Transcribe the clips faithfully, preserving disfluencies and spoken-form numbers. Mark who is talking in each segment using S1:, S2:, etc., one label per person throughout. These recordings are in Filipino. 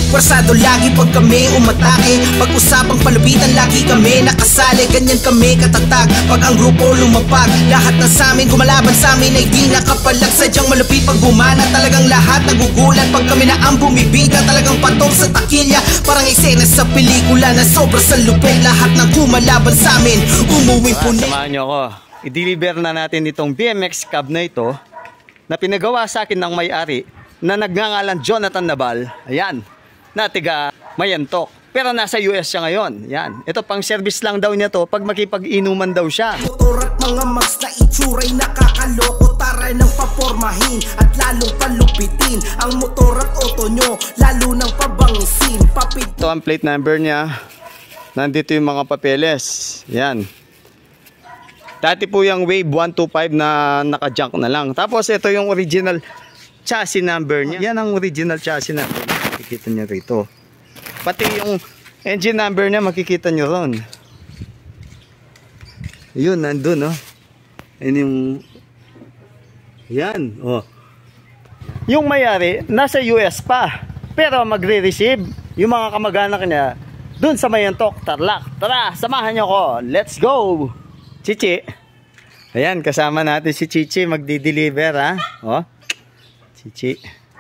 S1: Pwersado lagi pag kami umatake, pag-usapang palupitan lagi kami nakasali. Ganyan kami katatag pag ang grupo lumapag. Lahat na sa amin gumalaban sa amin ay di nakapalag. Sadyang malupit pag bumana, talagang lahat nagugulat. Pag kami na ang bumibida, talagang patong sa takilya. Parang eksena sa pelikula na sobra sa lupit. Lahat ng kumalaban sa amin umuwi po ni...
S2: Samahan nyo ako, i-deliver na natin itong B M X cab na ito na pinagawa sa akin ng may-ari na nagngangalan Jonathan Nabal. Ayan, na tiga Mayantok, pero nasa U S siya ngayon. Yan, ito pang service lang daw niya to pag makipag-inuman daw siya.
S1: Motor at mga mags na itsuray nakakaloko. Taray ng papormahin at lalong palupitin ang motor at auto nyo, lalo ng pabangisin. Papit
S2: Ito ang plate number niya. Nandito yung mga papeles. Yan. Dati po yung Wave one two five na naka-junk na lang. Tapos ito yung original chassis number niya. Yan ang original chassis number. Makikita nyo rito. Pati yung engine number niya makikita nyo ron. Yun, nandun, oh. Yan yung... Yan, oh. Yung mayari, nasa U S pa. Pero magre-receive yung mga kamag-anak niya dun sa Mayantok, Tarlac. Tara, samahan nyo ko. Let's go! Chichi. Ayan, kasama natin si Chichi magdi-deliver, ha? Oh. Chichi.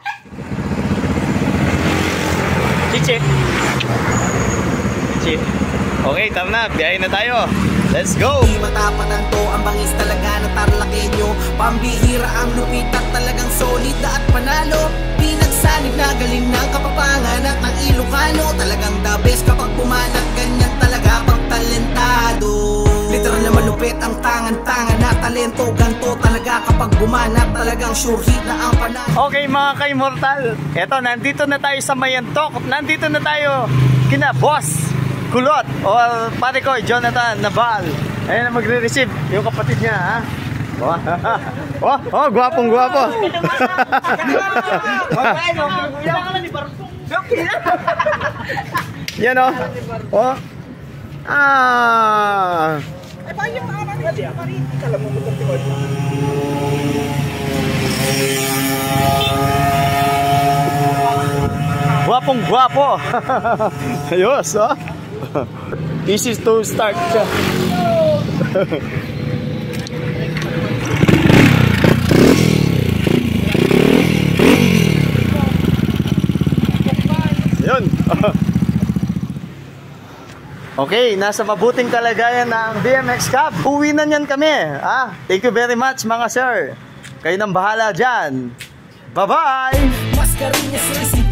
S2: Chichi. Chichi. Okay, tara na. Biyahe na tayo. Let's go!
S1: Di matapatan to, ang bangis talaga na Tarlakenyo. Pambihira ang lupit at talagang solid at panalo. Pinagsanib na galing ng Kapapangan at ng Ilocano. Talagang the best kapag bumanat, ganyan talaga pag talentado. Literal na malupit ang tangan-tangan na talento. Ganto talaga kapag bumanat, talagang sure hit na ang panalo.
S2: Okay mga ka-immortal, eto nandito na tayo sa Mayantok. Nandito na tayo kina Boss Kulot o pare ko Jonathan Nabal. Ayan na magre-receive yung kapatid niya, ha? Oh, oh, oh, gwapong gwapo. Yan, oh. Oh. Ah. Gwapong gwapo. Ayos, oh. Easy to start siya. Yun. Okay, nasa mabuting kalagayan ng B M X Cab. Uwi na niyan kami. Ah, thank you very much mga sir. Kayo nang bahala dyan. Bye-bye!